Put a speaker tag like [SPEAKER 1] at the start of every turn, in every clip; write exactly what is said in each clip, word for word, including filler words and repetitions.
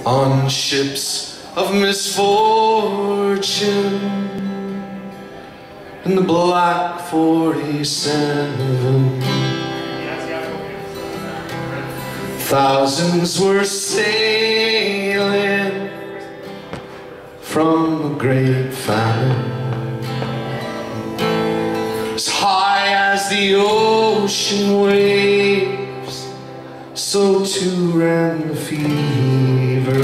[SPEAKER 1] on ships of misfortune in the Black forty-seven. Thousands were sailing from the great famine, as high as the ocean waves, so too ran the fever,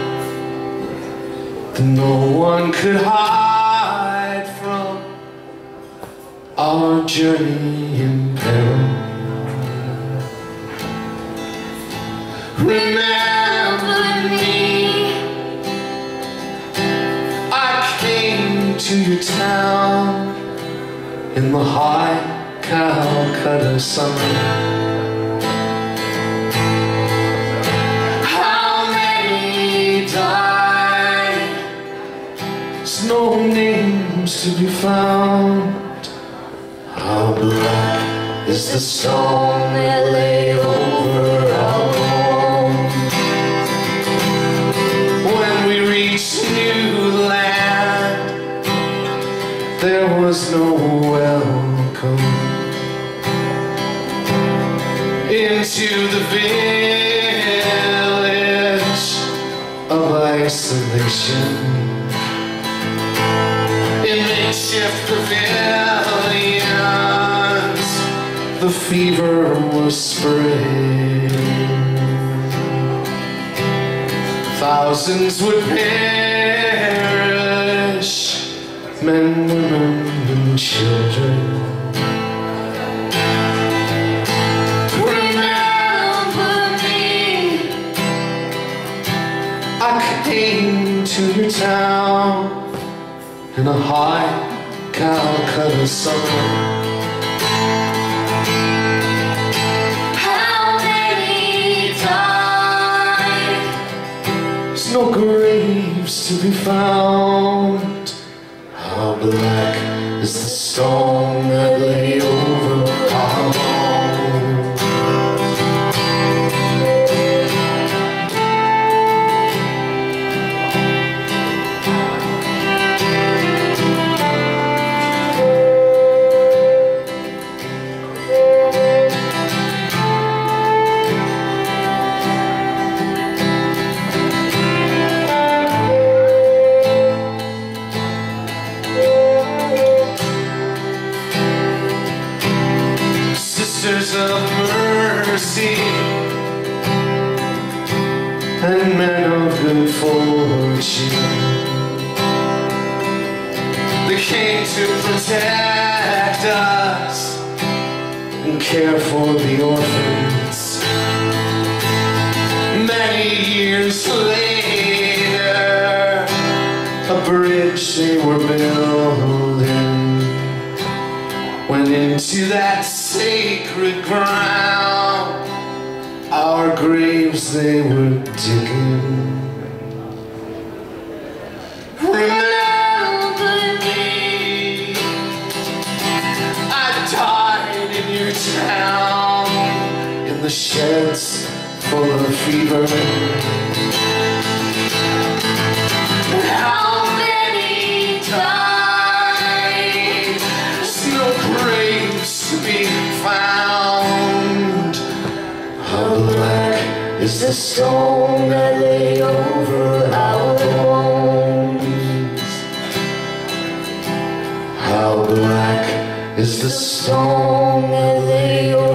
[SPEAKER 1] that no one could hide from our journey in peril. Remember me, I came to your town in the high Calcutta summer. How many died? There's no names to be found. How black is the stone that lay over our home? When we reached new land, there was no welcome into the village of isolation. In makeshift pavilions, the fever was spreading. Thousands would perish, men, women, and children. Remember me, I came to your town in a high Calcutta summer. How many died? There's no graves to be found. How black is the stone that lay over our bones? Sisters of mercy and men of good fortune, they came to protect us and care for the orphans. Many years later, a bridge they were building went into that sacred ground. Our graves they were digging. Remember me, I died in your town, in the sheds full of fever. How many died? There's no graves to be found. How black is the stone that lay over our bones? How black is the stone that lay over